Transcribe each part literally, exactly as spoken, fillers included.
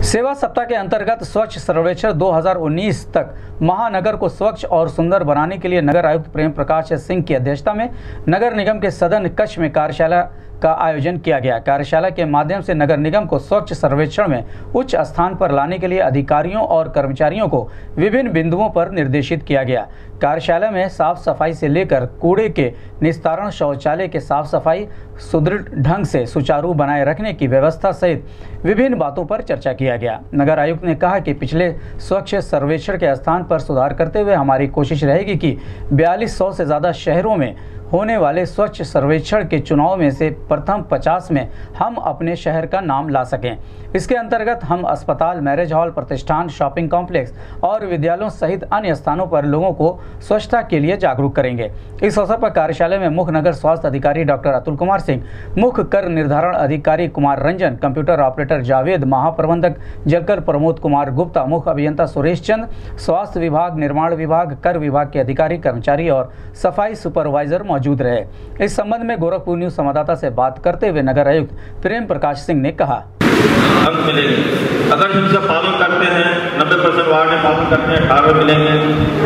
सेवा सप्ताह के अंतर्गत स्वच्छ सर्वेक्षण दो हज़ार उन्नीस तक महानगर को स्वच्छ और सुंदर बनाने के लिए नगर आयुक्त प्रेम प्रकाश सिंह की अध्यक्षता में नगर निगम के सदन कक्ष में कार्यशाला का आयोजन किया गया। कार्यशाला के माध्यम से नगर निगम को स्वच्छ सर्वेक्षण में उच्च स्थान पर लाने के लिए अधिकारियों और कर्मचारियों को विभिन्न बिंदुओं पर निर्देशित किया गया। कार्यशाला में साफ सफाई से लेकर कूड़े के निस्तारण, शौचालय के साफ सफाई सुदृढ़ ढंग से सुचारू बनाए रखने की व्यवस्था सहित विभिन्न बातों पर चर्चा किया गया। नगर आयुक्त ने कहा कि पिछले स्वच्छ सर्वेक्षण के स्थान पर सुधार करते हुए हमारी कोशिश रहेगी कि बयालीस सौ से ज़्यादा शहरों में होने वाले स्वच्छ सर्वेक्षण के चुनाव में से प्रथम पचास में हम अपने शहर का नाम ला सकें। इसके अंतर्गत हम अस्पताल, मैरिज हॉल, प्रतिष्ठान, शॉपिंग कॉम्प्लेक्स और विद्यालयों सहित अन्य स्थानों पर लोगों को स्वच्छता के लिए जागरूक करेंगे। इस अवसर पर कार्यशाला में मुख्य नगर स्वास्थ्य अधिकारी डॉक्टर अतुल कुमार सिंह, मुख्य कर निर्धारण अधिकारी कुमार रंजन, कंप्यूटर ऑपरेटर जावेद, महाप्रबंधक जलकर प्रमोद कुमार गुप्ता, मुख्य अभियंता सुरेश चंद, स्वास्थ्य विभाग, निर्माण विभाग, कर विभाग के अधिकारी, कर्मचारी और सफाई सुपरवाइजर मौजूद रहे। इस संबंध में गोरखपुर न्यूज संवाददाता से बात करते हुए नगर आयुक्त प्रेम प्रकाश सिंह ने कहा, अंक मिलेंगे अगर हम सब पालन करते हैं। नब्बे परसेंट वार्ड में पालन करते हैं, अठारह मिलेंगे,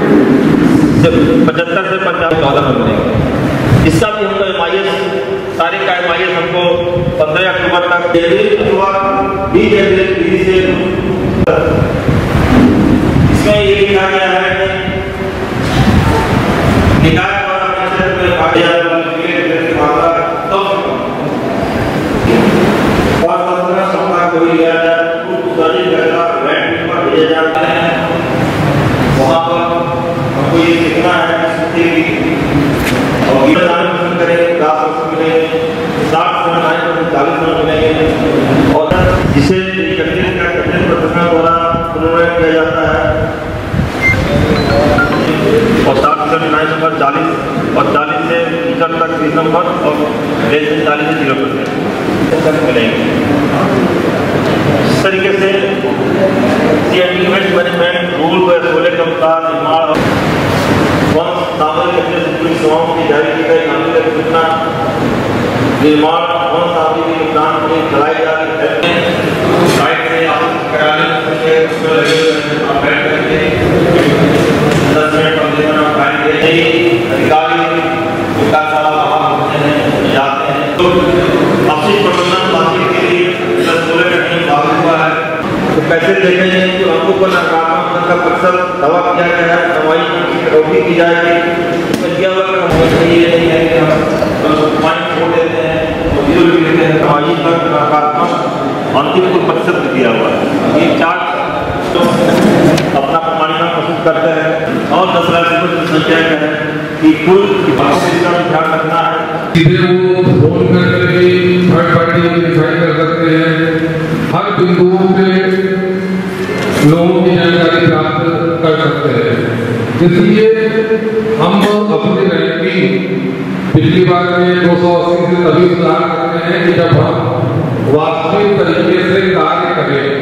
पचहत्तर से पचास चौदह में मिलेंगे। इसका भी हमको एम आई एस तारीख का एम आई एस हमको पंद्रह अक्टूबर तक बीस जनवरी से इसमें ये लिखा गया है कि निकाय वहाँ पर हमको ये सीखना है और पसंद करेंगे, दस परसेंट मिलेंगे, साठ परसेंट चालीस परसेंट मिलेंगे और जिसे इकतीस का इकतीस प्रतिशत द्वारा पुनर्वैध किया जाता है और साठ परसेंट नाइन नंबर चालीस और चालीस से टीचर तक तीस नंबर और डेढ़ से चालीस से जीरो परसेंट मिलेंगे। इस तरीके से मैनेजमेंट रूल व सोलह के अनुसार निर्माण वन सामग्री की जारी की गई कानूनी सूचना निर्माण वन सामग्री के नुकसान के चलाई जा रही है साइट से कराने उसमें लगे हुए दस मिनट अधिकारी उनका सारा वहाँ होते हैं जाते हैं। तो अपशिष्ट प्रबंधन प्लास्टिक के लिए सोलह का नियम लागू हुआ है। तो कैसे देखेंगे कि हमको पर नकारात्मक का प्रतिशत दवा किया गया है, दवाई की कटौती की जाएगी। ये नहीं है कि हम पानी छोड़ देते हैं और जीरो भी लेते हैं, दवाई का नकारात्मक अंतिम कुल प्रतिशत दिया हुआ है। ये चार्ट तो अपना प्रमाणीकरण प्रस्तुत करते हैं और दस लाख रुपये की संख्या है कि कुल ध्यान रखना है। फोन करके थर्ड पार्टी वेरीफाई कर सकते हैं, हर बिंदुओं पे लोगों की जानकारी प्राप्त कर सकते हैं। इसलिए हम अपनी रैंकिंग पिछली बार में दो सौ अस्सी से तभी सुधार करते हैं कि जब हम वास्तविक तरीके से कार्य करें।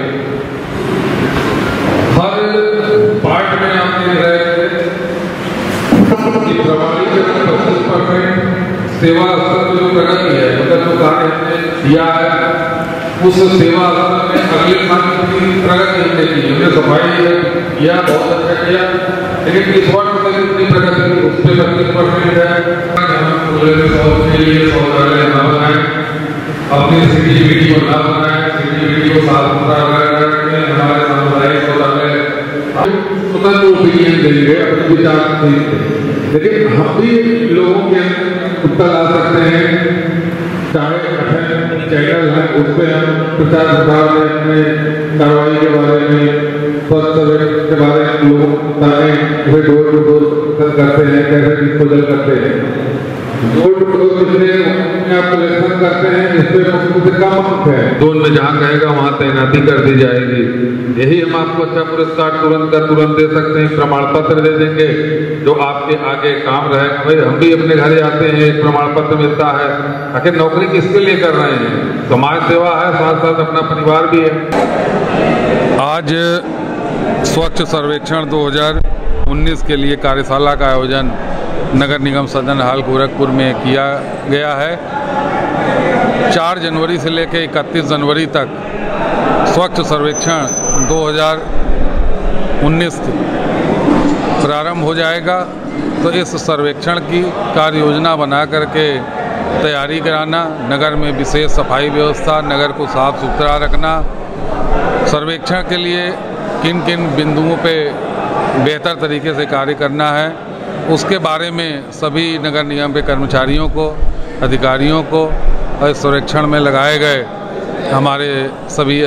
हर पार्ट में आप देख रहे थे कि प्रमाणीकरण पच्चीस परसेंट सेवा स्तर में जो प्रगति है, मतलब जो कार्य हमने किया है उस सेवा स्तर में अगले साल की प्रगति हमने की। हमने सफाई किया, बहुत अच्छा किया, लेकिन इस वर्ष तक इतनी प्रगति उस पर पच्चीस परसेंट है। के लिए शौचालय न बनाए, अपनी सिटी को न बनाए, सिटी को साफ सुथरा रखें, हमारे सामुदायिक शौचालय स्वतंत्र ओपिनियन देंगे, अपने विचार देंगे, लेकिन हम भी लोगों के उत्तर ला सकते हैं। चाहे अठन चैनल है उस पर हम प्रचार प्रसार में अपने कार्रवाई के बारे में, स्वच्छ के बारे में लोगों को बताएं, उसे डोर टू डोर करते हैं, कैसे डिस्पोजल करते हैं, डोर टू डोर कितने आप कलेक्शन करते हैं, इस पर कम अंक है। जोन में जहाँ कहेगा वहाँ तैनाती कर दी जाएगी। यही हम आपको अच्छा पुरस्कार तुरंत का तुरंत दे सकते हैं, प्रमाण पत्र दे देंगे जो आपके आगे काम रहे। भाई हम भी अपने घर जाते हैं, एक प्रमाण पत्र मिलता है। आखिर नौकरी किसके लिए कर रहे हैं? समाज सेवा है, साथ साथ अपना परिवार भी है। आज स्वच्छ सर्वेक्षण दो हज़ार उन्नीस के लिए कार्यशाला का आयोजन नगर निगम सदन हाल गोरखपुर में किया गया है। चार जनवरी से लेकर इकतीस जनवरी तक स्वच्छ सर्वेक्षण दो हज़ार उन्नीस प्रारंभ हो जाएगा, तो इस सर्वेक्षण की कार्य योजना बना करके तैयारी कराना, नगर में विशेष सफाई व्यवस्था, नगर को साफ सुथरा रखना, सर्वेक्षण के लिए किन किन बिंदुओं पे बेहतर तरीके से कार्य करना है, उसके बारे में सभी नगर निगम के कर्मचारियों को, अधिकारियों को और इस सर्वेक्षण में लगाए गए हमारे सभी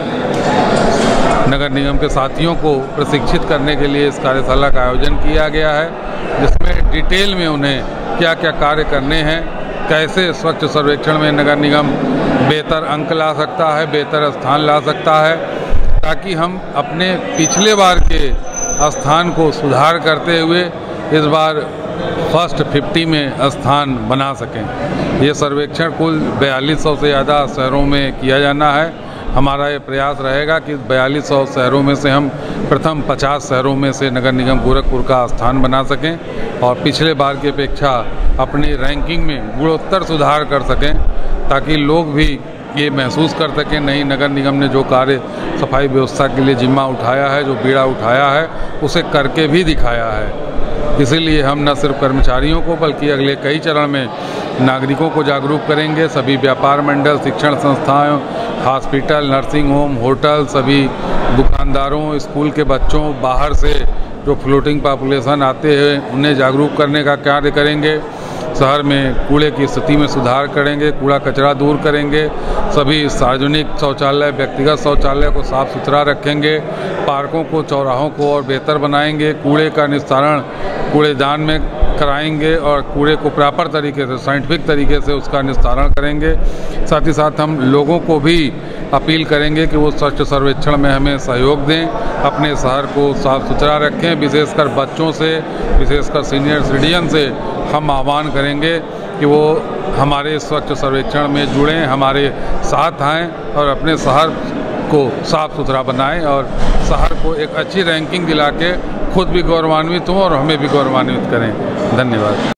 नगर निगम के साथियों को प्रशिक्षित करने के लिए इस कार्यशाला का आयोजन किया गया है, जिसमें डिटेल में उन्हें क्या क्या कार्य करने हैं, कैसे स्वच्छ सर्वेक्षण में नगर निगम बेहतर अंक ला सकता है, बेहतर स्थान ला सकता है, ताकि हम अपने पिछले बार के स्थान को सुधार करते हुए इस बार फर्स्ट फिफ्टी में स्थान बना सकें। ये सर्वेक्षण कुल बयालीस सौ से ज़्यादा शहरों में किया जाना है। हमारा ये प्रयास रहेगा कि बयालीस सौ शहरों में से हम प्रथम पचास शहरों में से नगर निगम गोरखपुर का स्थान बना सकें और पिछले बार की अपेक्षा अपनी रैंकिंग में गुणोत्तर सुधार कर सकें, ताकि लोग भी ये महसूस कर सकें नहीं, नगर निगम ने जो कार्य सफाई व्यवस्था के लिए जिम्मा उठाया है, जो बीड़ा उठाया है, उसे करके भी दिखाया है। इसीलिए हम न सिर्फ कर्मचारियों को बल्कि अगले कई चरण में नागरिकों को जागरूक करेंगे। सभी व्यापार मंडल, शिक्षण संस्थाएं, हॉस्पिटल, नर्सिंग होम, होटल, सभी दुकानदारों, स्कूल के बच्चों, बाहर से जो फ्लोटिंग पॉपुलेशन आते हैं उन्हें जागरूक करने का कार्य करेंगे। शहर में कूड़े की स्थिति में सुधार करेंगे, कूड़ा कचरा दूर करेंगे, सभी सार्वजनिक शौचालय, व्यक्तिगत शौचालय को साफ सुथरा रखेंगे, पार्कों को, चौराहों को और बेहतर बनाएंगे, कूड़े का निस्तारण कूड़ेदान में कराएंगे और कूड़े को प्रॉपर तरीके से, साइंटिफिक तरीके से उसका निस्तारण करेंगे। साथ ही साथ हम लोगों को भी अपील करेंगे कि वो स्वच्छ सर्वेक्षण में हमें सहयोग दें, अपने शहर को साफ सुथरा रखें। विशेषकर बच्चों से, विशेषकर सीनियर सिटीजन से हम आह्वान करेंगे कि वो हमारे स्वच्छ सर्वेक्षण में जुड़ें, हमारे साथ आएँ और अपने शहर को साफ सुथरा बनाएं और शहर को एक अच्छी रैंकिंग दिला के खुद भी गौरवान्वित हों और हमें भी गौरवान्वित करें। धन्यवाद।